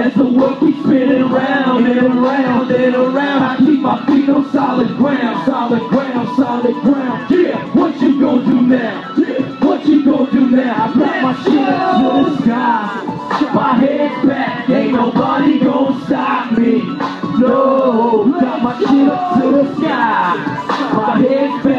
As the world keeps spinning round and around and around, I keep my feet on solid ground, solid ground, solid ground. Yeah, what you gonna do now? Yeah, what you gonna do now? I got my shit up to the sky, my head's back, ain't nobody gonna stop me. No, got my shit up to the sky, my head's back.